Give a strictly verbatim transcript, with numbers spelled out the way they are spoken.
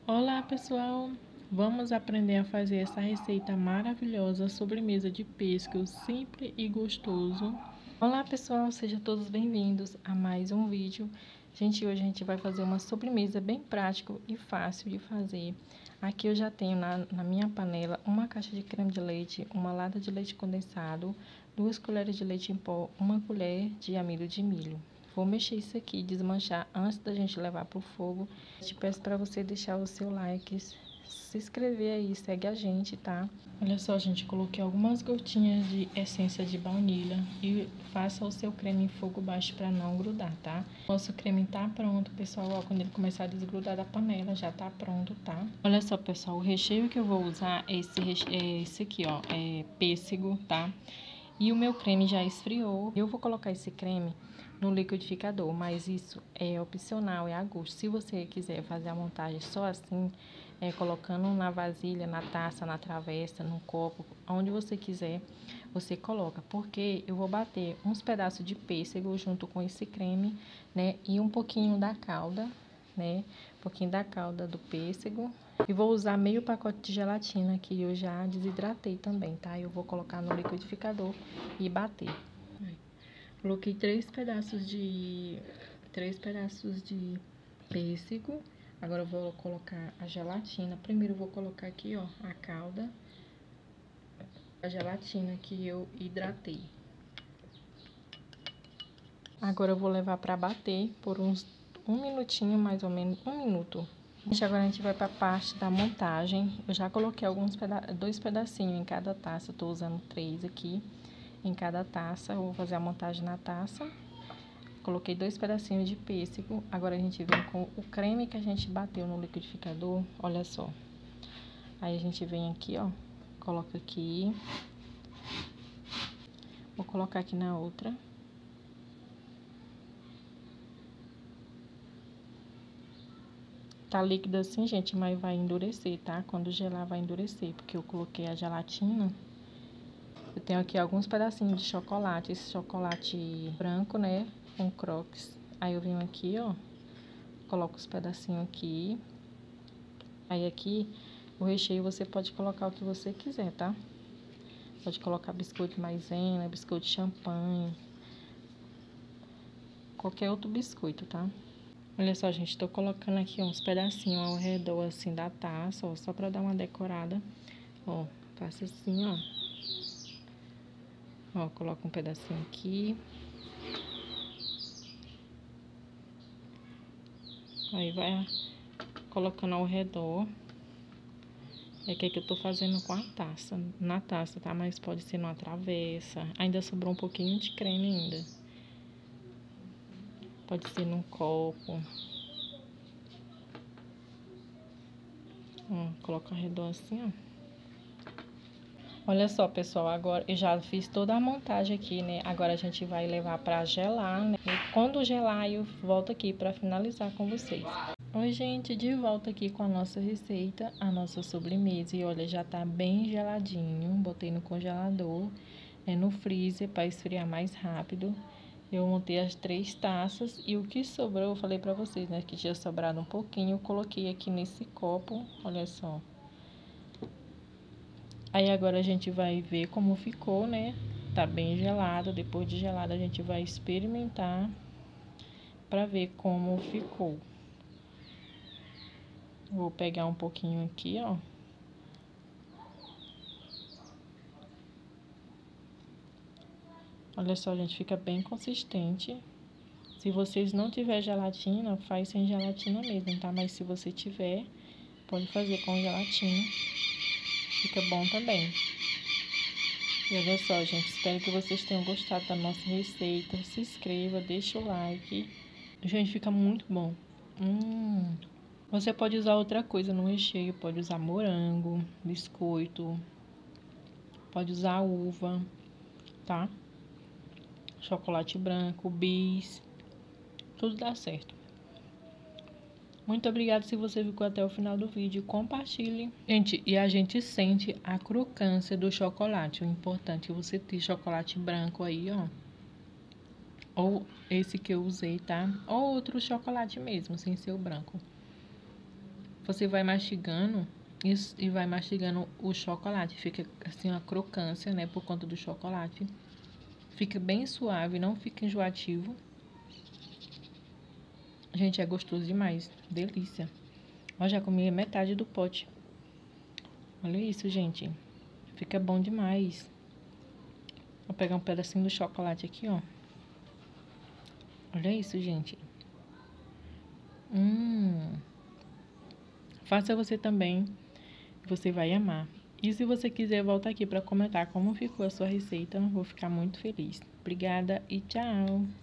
Olá pessoal, vamos aprender a fazer essa receita maravilhosa, sobremesa de pêssego, simples e gostoso. Olá pessoal, sejam todos bem-vindos a mais um vídeo. Gente, hoje a gente vai fazer uma sobremesa bem prática e fácil de fazer. Aqui eu já tenho na, na minha panela uma caixa de creme de leite, uma lata de leite condensado, duas colheres de leite em pó, uma colher de amido de milho. Vou mexer isso aqui, desmanchar antes da gente levar para o fogo. Te peço para você deixar o seu like, se inscrever aí, segue a gente, tá? Olha só, gente, coloquei algumas gotinhas de essência de baunilha e faça o seu creme em fogo baixo para não grudar, tá? Nosso creme tá pronto, pessoal, ó, quando ele começar a desgrudar da panela, já tá pronto, tá? Olha só, pessoal, o recheio que eu vou usar é esse, é esse aqui, ó, é pêssego, tá? E o meu creme já esfriou. Eu vou colocar esse creme no liquidificador, mas isso é opcional, é a gosto. Se você quiser fazer a montagem só assim, é, colocando na vasilha, na taça, na travessa, no copo, onde você quiser, você coloca. Porque eu vou bater uns pedaços de pêssego junto com esse creme, né? E um pouquinho da calda, né? Um pouquinho da calda do pêssego. E vou usar meio pacote de gelatina que eu já desidratei também, tá? Eu vou colocar no liquidificador e bater. Coloquei três pedaços de três pedaços de pêssego. Agora eu vou colocar a gelatina. Primeiro eu vou colocar aqui, ó, a calda, a gelatina que eu hidratei. Agora eu vou levar para bater por uns um minutinho, mais ou menos, um minuto. Gente, agora a gente vai para a parte da montagem. Eu já coloquei alguns peda dois pedacinhos em cada taça. Eu tô usando três aqui em cada taça. Eu vou fazer a montagem na taça. Coloquei dois pedacinhos de pêssego. Agora a gente vem com o creme que a gente bateu no liquidificador. Olha só. Aí a gente vem aqui, ó. Coloca aqui. Vou colocar aqui na outra. Tá líquido assim, gente, mas vai endurecer, tá? Quando gelar vai endurecer, porque eu coloquei a gelatina. Eu tenho aqui alguns pedacinhos de chocolate, esse chocolate branco, né? Com croques. Aí eu venho aqui, ó, coloco os pedacinhos aqui. Aí aqui, o recheio você pode colocar o que você quiser, tá? Pode colocar biscoito de maisena, biscoito de champanhe, qualquer outro biscoito, tá? Olha só, gente, tô colocando aqui uns pedacinhos ao redor, assim, da taça, ó, só pra dar uma decorada. Ó, faço assim, ó. Ó, coloco um pedacinho aqui. Aí vai colocando ao redor. É que, é que eu tô fazendo com a taça, na taça, tá? Mas pode ser numa travessa. Ainda sobrou um pouquinho de creme ainda. Pode ser num copo. Ó, coloca ao redor assim, ó. Olha só, pessoal, agora eu já fiz toda a montagem aqui, né? Agora a gente vai levar pra gelar, né? E quando gelar, eu volto aqui pra finalizar com vocês. Oi, gente, de volta aqui com a nossa receita, a nossa sobremesa. E olha, já tá bem geladinho. Botei no congelador, é no freezer para esfriar mais rápido. Eu montei as três taças e o que sobrou, eu falei pra vocês, né, que tinha sobrado um pouquinho, eu coloquei aqui nesse copo, olha só. Aí agora a gente vai ver como ficou, né? Tá bem gelado. Depois de gelado a gente vai experimentar pra ver como ficou. Vou pegar um pouquinho aqui, ó. Olha só, gente, fica bem consistente. Se vocês não tiver gelatina, faz sem gelatina mesmo, tá? Mas se você tiver, pode fazer com gelatina. Fica bom também. E olha só, gente, espero que vocês tenham gostado da nossa receita. Se inscreva, deixa o like. Gente, fica muito bom. Hum. Você pode usar outra coisa no recheio, pode usar morango, biscoito, pode usar uva, tá? Chocolate branco, bis, tudo dá certo. Muito obrigada se você ficou até o final do vídeo, compartilhe. Gente, e a gente sente a crocância do chocolate. O importante é você ter chocolate branco aí, ó. Ou esse que eu usei, tá? Ou outro chocolate mesmo, sem ser o branco. Você vai mastigando isso, e vai mastigando o chocolate. Fica assim uma crocância, né? Por conta do chocolate. Fica bem suave, não fica enjoativo. Gente, é gostoso demais. Delícia. Ó, já comi metade do pote. Olha isso, gente. Fica bom demais. Vou pegar um pedacinho do chocolate aqui, ó. Olha isso, gente. Hum. Faça você também. Você vai amar. E se você quiser voltar aqui para comentar como ficou a sua receita, vou ficar muito feliz. Obrigada e tchau!